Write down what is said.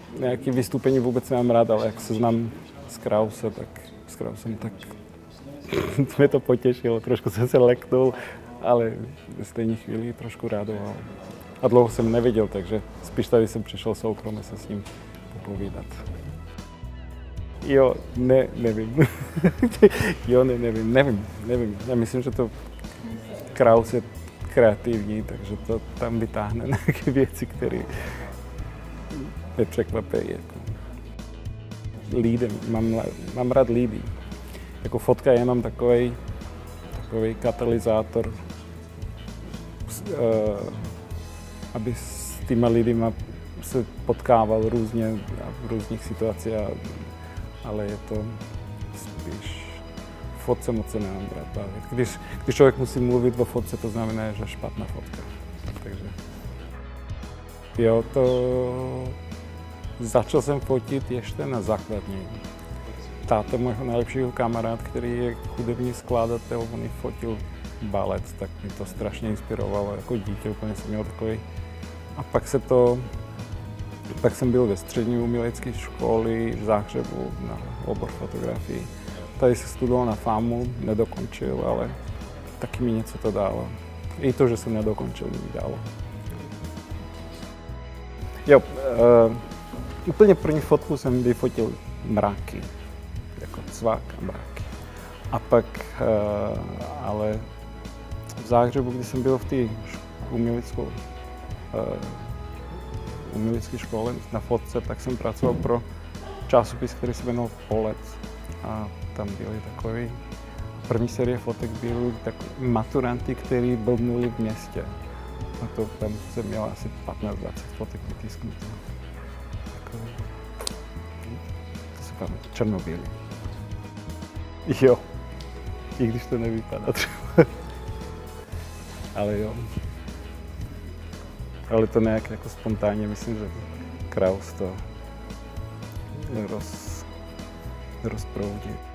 nějaké vystoupení vůbec nemám rád, ale jak se znám s Krause, tak mě to potěšilo, trošku jsem se leknul, ale ve stejné chvíli trošku radoval. A dlouho jsem neviděl, takže spíš tady jsem přišel soukromě se s ním popovídat. Jo, nevím. Jo, nevím. Já myslím, že to Kraus je kreativní, takže to tam vytáhne nějaké věci, které nepřekvapí. Jako. Lídem, mám rád lídy. Jako fotka je jenom takový katalyzátor, aby s těma lidma se potkával různě v různých situacích, ale je to spíš fotce moc se nemám rád bavit. Když člověk musí mluvit o fotce, to znamená, že špatná fotka. Takže jo, začal jsem fotit ještě na základní. Táta mého nejlepšího kamarád, který je hudební skladatel, on fotil balet, tak mě to strašně inspirovalo jako dítě, úplně jsem měl takový. A pak jsem byl ve střední umělecké školy v Záhřebu na obor fotografii. Tady se studoval na FAMu, nedokončil, ale taky mi něco to dalo. I to, že jsem nedokončil, mi dalo. Jo, úplně první fotku jsem vyfotil mraky, jako cvak a mraky. A pak, ale v Záhřebu, když jsem byl v té umělecké škole na fotce, tak jsem pracoval pro časopis, který se jmenoval Pohled. A tam byly takové, první série fotek byly takové maturanty, kteří blbnuli v městě. A to tam jsem měl asi 15-20 fotek vytisknuté. To se pamatuje, černobílý. Jo, i když to nevypadá třeba. Ale jo. Ale to nějak jako spontánně, myslím, že Kraus to rozproudí.